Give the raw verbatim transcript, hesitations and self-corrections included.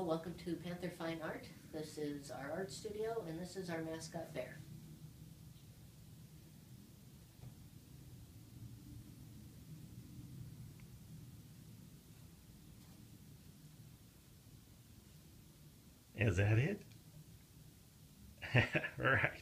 welcome to Panther Fine Art. This is our art studio, and this is our mascot bear. Is that it? Right.